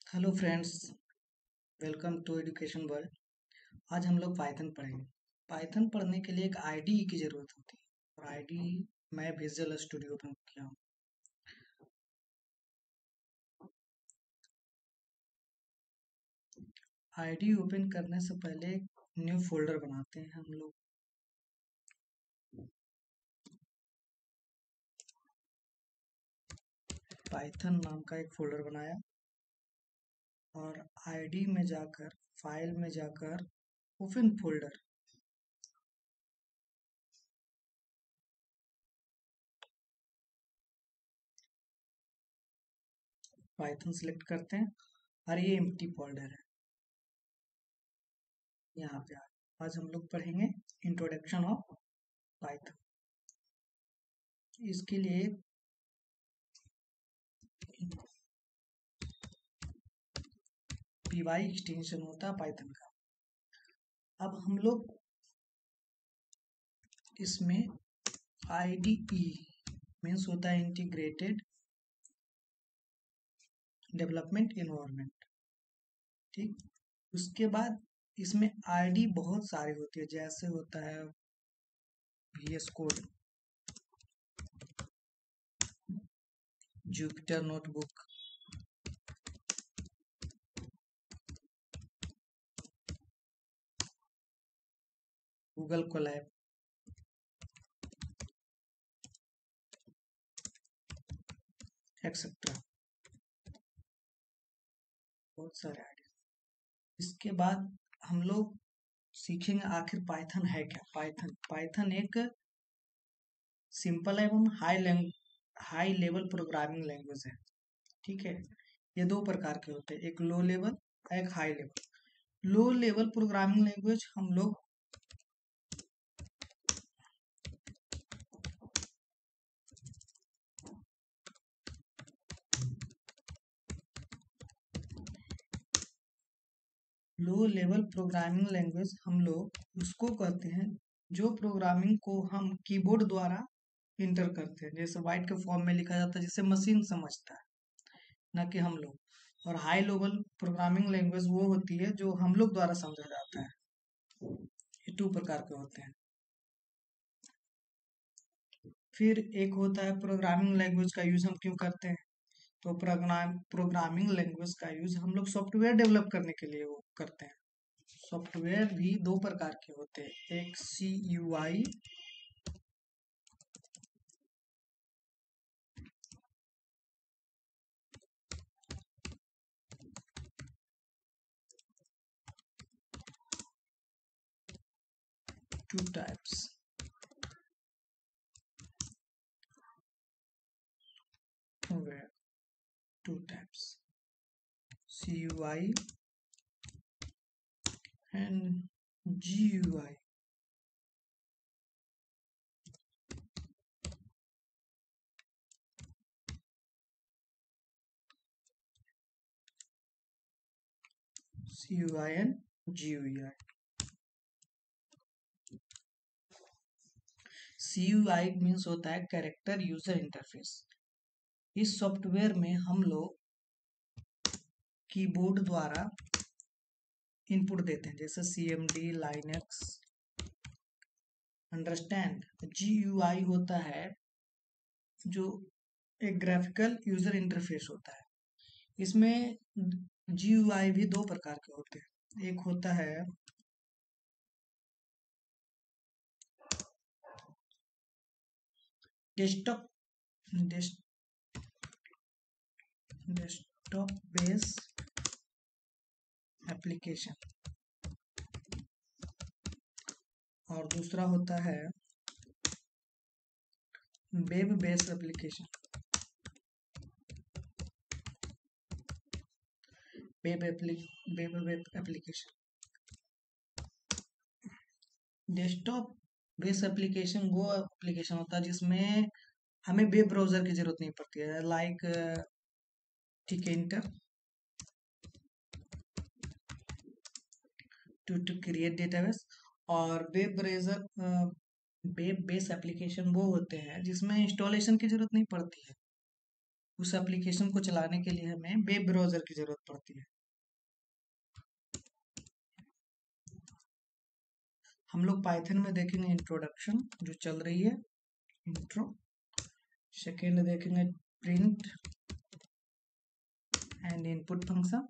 Hello friends, welcome to education world. आज हम लोग पाइथन पढ़ेंगे। पाइथन पढ़ने के लिए एक आईडी की ज़रूरत होती है और आईडी मैं विजुअल स्टूडियो ओपन किया हूँ। आईडी ओपन करने से पहले न्यू फोल्डर बनाते हैं हम लोग। पाइथन नाम का एक फोल्डर बनाया और आईडी में जाकर फाइल में जाकर ओपन फोल्डर पाइथन सेलेक्ट करते हैं और ये एम्प्टी फोल्डर है यहाँ पे। आज हम लोग पढ़ेंगे इंट्रोडक्शन ऑफ पाइथन। इसके लिए py एक्सटेंशन होता है पाइथन का। अब हम लोग इसमें IDE मीन्स होता है इंटीग्रेटेड डेवलपमेंट इन्वायरमेंट, ठीक। उसके बाद इसमें आईडी बहुत सारी होती है, जैसे होता है VS code, Jupyter notebook, Google Colab, etcetera, बहुत सारे आईडी। इसके बाद हम लोग सीखेंगे आखिर पाइथन है क्या। पाइथन एक सिंपल एवं हाई लेवल प्रोग्रामिंग लैंग्वेज है, ठीक है। ये दो प्रकार के होते हैं, एक लो लेवल, एक high level. Low level programming language हम लोग हम लोग उसको कहते हैं जो प्रोग्रामिंग को हम कीबोर्ड द्वारा इंटर करते हैं, जैसे वाइट के फॉर्म में लिखा जाता है, जिसे मशीन समझता है, ना कि हम लोग। और हाई लेवल प्रोग्रामिंग लैंग्वेज वो होती है जो हम लोग द्वारा समझा जाता है। ये दो प्रकार के होते हैं। फिर एक होता है प्रोग्रामिंग लैंग्वेज का यूज हम क्यों करते हैं। तो प्रोग्रामिंग लैंग्वेज का यूज हम लोग सॉफ्टवेयर डेवलप करने के लिए वो करते हैं। सॉफ्टवेयर भी दो प्रकार के होते हैं, एक CUI, two types, where two types, CUI and GUI. CUI and GUI. CUI means होता है कैरेक्टर यूजर इंटरफेस। इस सॉफ्टवेयर में हम लोग कीबोर्ड द्वारा इनपुट देते हैं, जैसे CMD, लाइनक्स, अंडरस्टैंड। GUI होता है जो एक ग्राफिकल यूजर इंटरफेस होता है। इसमें GUI भी दो प्रकार के होते हैं, एक होता है डेस्कटॉप डेस्कटॉप बेस एप्लीकेशन, और दूसरा होता है web based application. Web application, desktop based application वो एप्लीकेशन होता है जिसमें हमें वेब ब्राउजर की जरूरत नहीं पड़ती है, लाइक ठीक है, इंटर टू क्रिएट डेटाबेस। और वेब बेस्ड एप्लीकेशन वो होते हैं जिसमें इंस्टॉलेशन की जरूरत नहीं पड़ती है, उस एप्लीकेशन को चलाने के लिए हमें वेब ब्राउजर की जरूरत पड़ती है। हम लोग पाइथन में देखेंगे इंट्रोडक्शन जो चल रही है, इंट्रो। सेकेंड देखेंगे print and input function.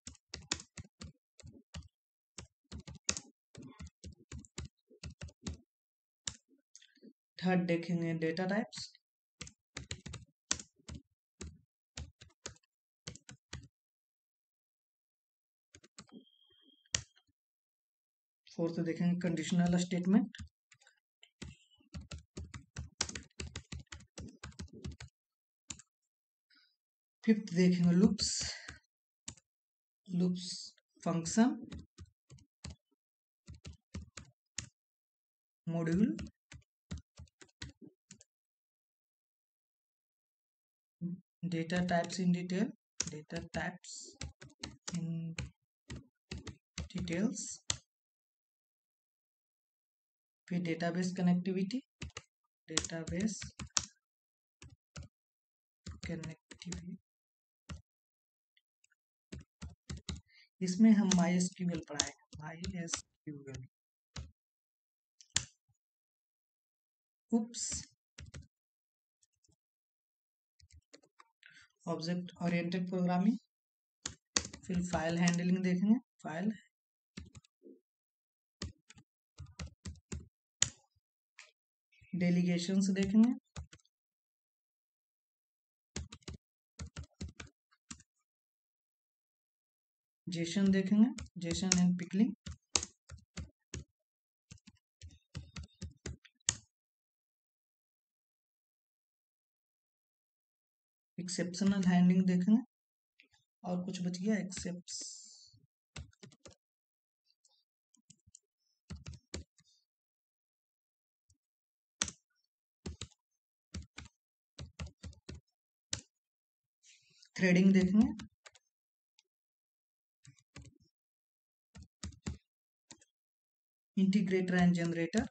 Third देखेंगे डेटा टाइप्स। फोर्थ देखेंगे कंडीशनल स्टेटमेंट। फिफ्थ देखेंगे loops, loops function, module, data types in detail, data types in details. फिर डेटाबेस कनेक्टिविटी, डेटाबेस कनेक्टिविटी। इसमें हम MySQL पढ़ाएंगे, MySQL। Oops, object oriented programming. फिर file handling देखेंगे, file delegations देखेंगे। JSON देखेंगे, JSON and pickling. Exceptional handling देखेंगे। और कुछ बच गया, एक्सेप्ट्स। थ्रेडिंग देखेंगे। Integrator and generator.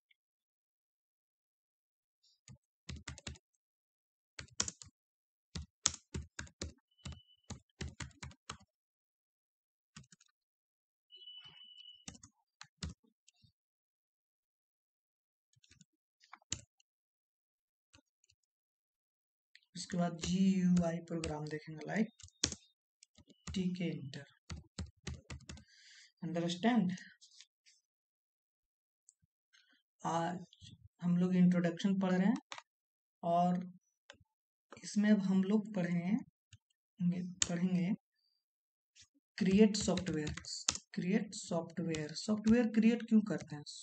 उसके बाद GUI प्रोग्राम देखेंगे, लाइक TK इंटर। अंडरस्टैंड। आज हम लोग इंट्रोडक्शन पढ़ रहे हैं और इसमें अब हम लोग पढ़ेंगे create software. Create software, software create क्यों करते हैं?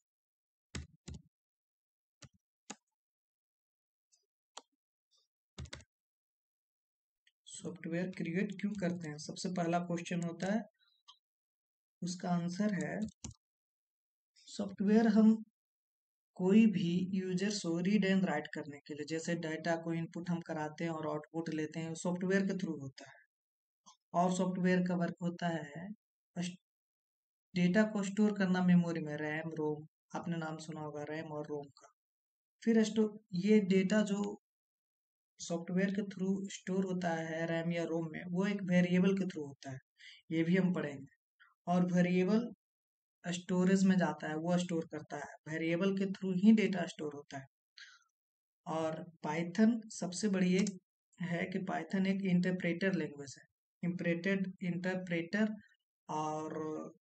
सॉफ्टवेयर क्रिएट क्यों करते हैं, सबसे पहला क्वेश्चन होता है। उसका आंसर है, सॉफ्टवेयर हम कोई भी यूजर्स को रीड एंड राइट करने के लिए, जैसे डाटा को इनपुट हम कराते हैं और आउटपुट लेते हैं, सॉफ्टवेयर के थ्रू होता है। और सॉफ्टवेयर का वर्क होता है डेटा को स्टोर करना मेमोरी में, रैम रोम। आपने नाम सुना होगा रैम और रोम का। फिर ये डेटा जो सॉफ्टवेयर के थ्रू स्टोर होता है रैम या रोम में, वो एक वेरिएबल के थ्रू होता है, ये भी हम पढ़ेंगे। और वेरिएबल स्टोरेज में जाता है, वो स्टोर करता है, वेरिएबल के थ्रू ही डेटा स्टोर होता है। और पाइथन सबसे बड़ी एक है कि पाइथन एक इंटरप्रेटर लैंग्वेज है, इंटरप्रेटर। और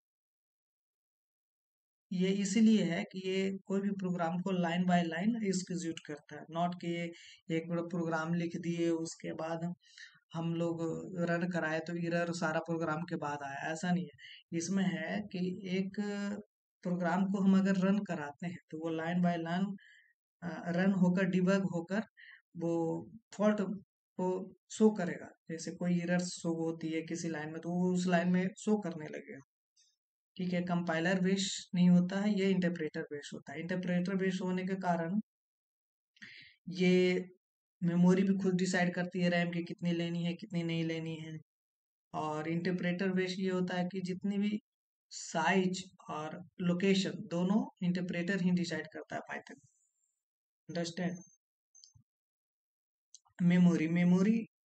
ये इसीलिए है कि ये कोई भी प्रोग्राम को लाइन बाय लाइन एग्जीक्यूट करता है, नॉट कि ये एक बड़ा प्रोग्राम लिख दिए उसके बाद हम लोग रन कराए तो एरर सारा प्रोग्राम के बाद आया, ऐसा नहीं है। इसमें है कि एक प्रोग्राम को हम अगर रन कराते हैं तो वो लाइन बाय लाइन रन होकर डिबग होकर वो फॉल्ट को शो करेगा। जैसे कोई एरर शो होती है किसी लाइन में तो वो उस लाइन में शो करने लगेगा। ठीक है, कंपाइलर बेस नहीं होता है, ये इंटरप्रेटर बेस होता है। इंटरप्रेटर बेस होने के कारण ये मेमोरी भी खुद डिसाइड करती है रैम की कितनी लेनी है कितनी नहीं लेनी है। और इंटरप्रेटर बेस ये होता है कि जितनी भी साइज और लोकेशन दोनों इंटरप्रेटर ही डिसाइड करता है Python. Understand. Memory, memory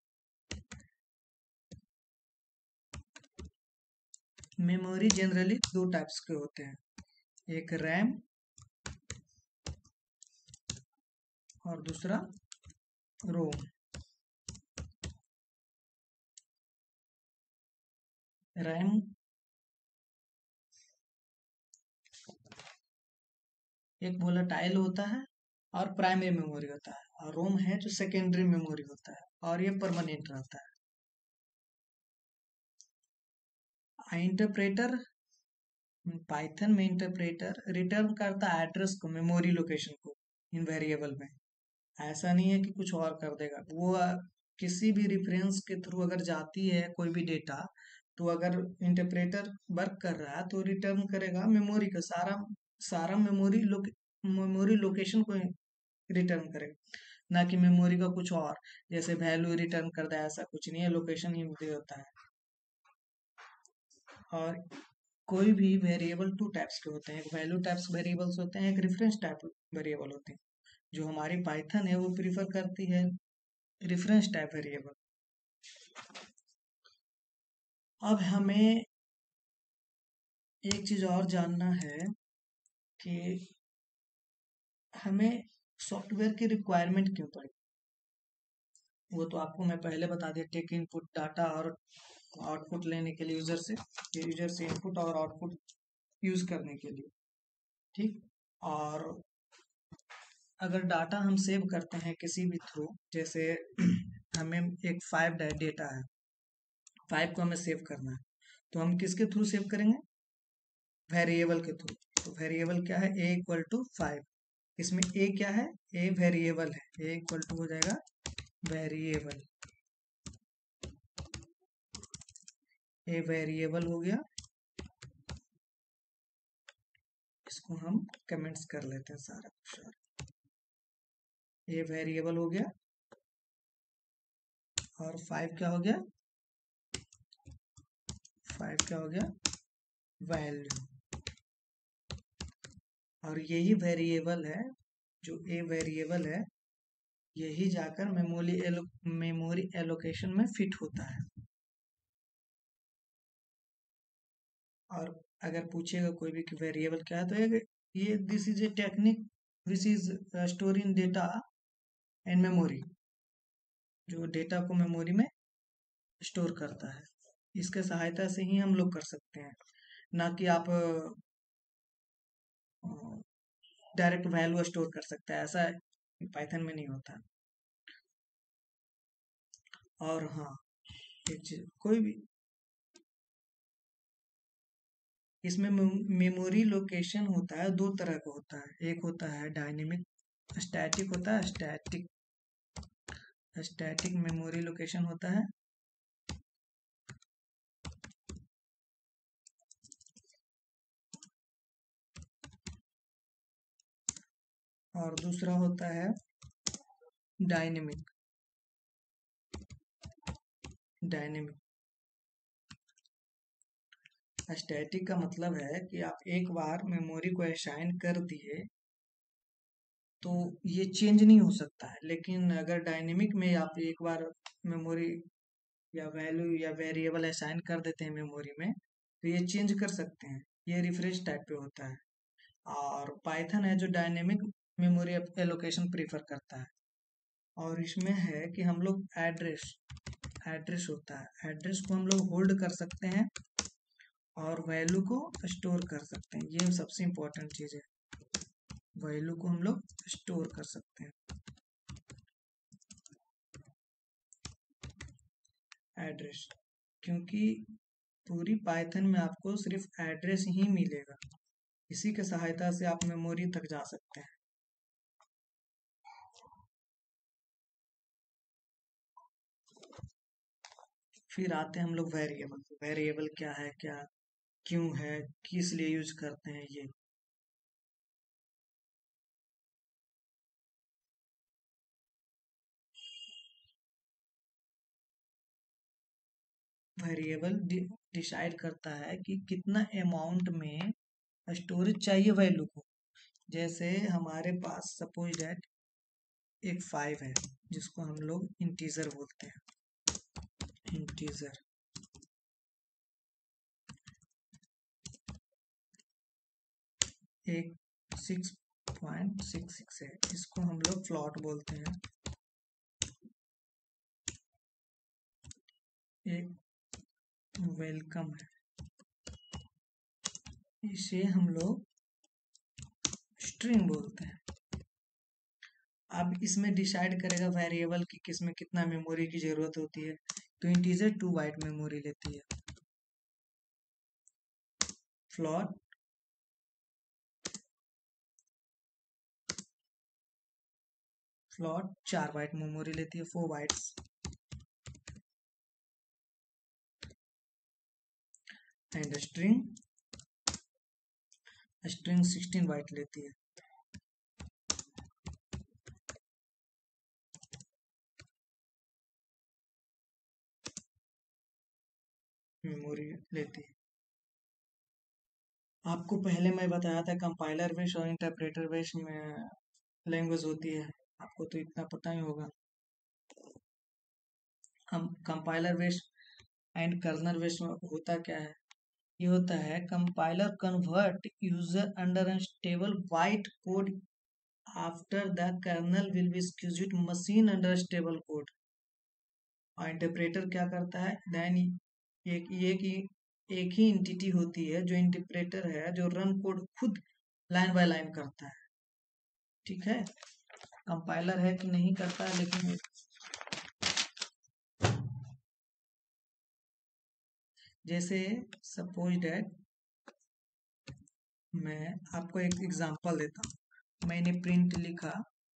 memory generally दो टाइप्स के होते हैं, एक रैम और दूसरा रोम। रैम एक वोलेटाइल होता है और प्राइमरी मेमोरी होता है, और रोम है जो सेकेंडरी मेमोरी होता है और ये परमानेंट रहता है। इंटरप्रेटर, पाइथन में इंटरप्रेटर रिटर्न करता है एड्रेस को, मेमोरी लोकेशन को इन वेरिएबल में। ऐसा नहीं है कि कुछ और कर देगा वो, किसी भी रेफरेंस के थ्रू अगर जाती है कोई भी डेटा, तो अगर इंटरप्रेटर वर्क कर रहा है तो रिटर्न करेगा मेमोरी का सारा सारा मेमोरी लोकेशन को रिटर्न करेगा, ना कि मेमोरी का कुछ और, जैसे वैल्यू रिटर्न कर दे, ऐसा कुछ नहीं है, लोकेशन ही दे होता है। और कोई भी वेरिएबल टू टाइप्स के होते हैं, एक वैल्यू टाइप्स वेरिएबल्स होते हैं, एक रेफरेंस टाइप वेरिएबल होते हैं। जो हमारी पाइथन है वो प्रीफर करती है रेफरेंस टाइप वेरिएबल। अब हमें एक चीज और जानना है कि हमें सॉफ्टवेयर की रिक्वायरमेंट क्यों पड़ी। वो तो आपको मैं पहले बता दिया, टेक इनपुट डाटा और आउटपुट लेने के लिए यूजर से इनपुट और आउटपुट यूज करने के लिए, ठीक। और अगर डाटा हम सेव करते हैं किसी भी थ्रू, जैसे हमें एक 5 डेटा है, 5 को हमें सेव करना है, तो हम किसके थ्रू सेव करेंगे, वेरिएबल के थ्रू। तो वेरिएबल क्या है, a इक्वल टू 5। इसमें a क्या है, a वेरिएबल है, a इक्वल टू हो जाएगा वेरिएबल, a वेरिएबल हो गया। इसको हम कमेंट्स कर लेते हैं सारा कुछ, a वेरिएबल हो गया और 5 क्या हो गया, 5 क्या हो गया, वैल्यू। और यही वेरिएबल है, जो a वेरिएबल है, यही जाकर मेमोरी एलोकेशन में फिट होता है। और अगर पूछेगा कोई भी कि वेरिएबल क्या है, तो ये this is a technique which is store in data and memory, जो डेटा को मेमोरी में स्टोर करता है। इसके सहायता से ही हम लोग कर सकते हैं, ना कि आप डायरेक्ट वैल्यू स्टोर कर सकते हैं, ऐसा पाइथन में नहीं होता। और हाँ, एक चीज, कोई भी इसमें मेमोरी लोकेशन होता है, दो तरह का होता है, एक होता है डायनेमिक, स्टैटिक होता है, स्टैटिक मेमोरी लोकेशन होता है, और दूसरा होता है डायनेमिक। डायनेमिक स्टैटिक का मतलब है कि आप एक बार मेमोरी को असाइन कर दिए तो ये चेंज नहीं हो सकता है, लेकिन अगर डायनेमिक में आप एक बार मेमोरी या वैल्यू या वेरिएबल असाइन कर देते हैं मेमोरी में, तो ये चेंज कर सकते हैं, ये रिफ्रेश टाइप पे होता है। और पाइथन है जो डायनेमिक मेमोरी एलोकेशन प्रीफर करता है। और इसमें है कि हम लोग एड्रेस होता है, एड्रेस को हम लोग होल्ड कर सकते हैं और वैल्यू को स्टोर कर सकते हैं, ये सबसे इम्पोर्टेंट चीज़ है, वैल्यू को हम लोग स्टोर कर सकते हैं। एड्रेस, क्योंकि पूरी पाइथन में आपको सिर्फ एड्रेस ही मिलेगा, इसी के सहायता से आप मेमोरी तक जा सकते हैं। फिर आते हैं हम लोग वेरिएबल, वेरिएबल क्या है, क्या क्यों है, किस लिए यूज करते हैं ये। वेरिएबल डिसाइड करता है कि कितना अमाउंट में स्टोरेज चाहिए वैल्यू को। जैसे हमारे पास सपोज दैट एक 5 है, जिसको हम लोग इंटीजर बोलते हैं, इंटीजर। एक 6.66 है, इसको हम लोग फ्लॉट बोलते हैं। एक वेलकम है, इसे हम लोग स्ट्रिंग बोलते हैं। अब इसमें डिसाइड करेगा वेरिएबल की किसमें कितना मेमोरी की जरूरत होती है। तो इंटीजर 2 बाइट मेमोरी लेती है, फ्लोट फ्लोट 4 बाइट मेमोरी लेती है, 4 बाइट्स। एंड स्ट्रिंग 16 बाइट लेती है, मेमोरी लेती है। आपको पहले मैं बताया था कंपाइलर बेस और इंटरप्रेटर बेस में लैंग्वेज होती है, आपको तो इतना पता ही होगा। हम compiler base and kernel base में होता क्या है, ये होता है compiler convert user under unstable byte code after the kernel will be execute machine under stable code. और इंटरप्रेटर क्या करता है, देन एक ही इंटिटी होती है जो इंटरप्रेटर है, जो रन कोड खुद लाइन बाय लाइन करता है। ठीक है, कंपाइलर है कि नहीं करता है, लेकिन जैसे सपोज डैट मैं आपको एक एग्जांपल देता हूँ। मैंने प्रिंट लिखा,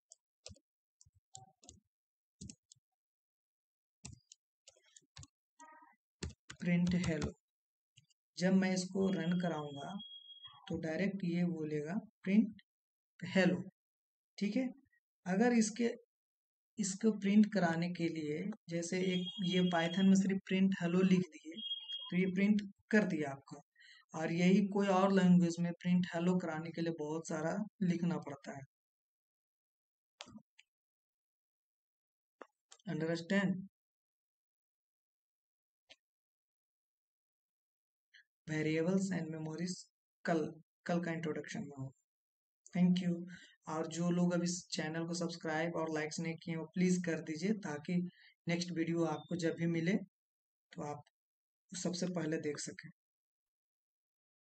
प्रिंट हेलो। जब मैं इसको रन कराऊंगा तो डायरेक्ट ये बोलेगा प्रिंट हेलो। ठीक है, अगर इसको प्रिंट कराने के लिए, जैसे एक ये पाइथन में सिर्फ प्रिंट हेलो लिख दिए तो ये प्रिंट कर दिया आपका, और यही कोई और लैंग्वेज में प्रिंट हेलो कराने के लिए बहुत सारा लिखना पड़ता है। अंडरस्टैंड? वेरिएबल्स एंड मेमोरीज कल कल का इंट्रोडक्शन में हो। Thank you. और जो लोग अभी इस चैनल को सब्सक्राइब और लाइक्स नहीं किए वो प्लीज कर दीजिए, ताकि नेक्स्ट वीडियो आपको जब भी मिले तो आप सबसे पहले देख सकें।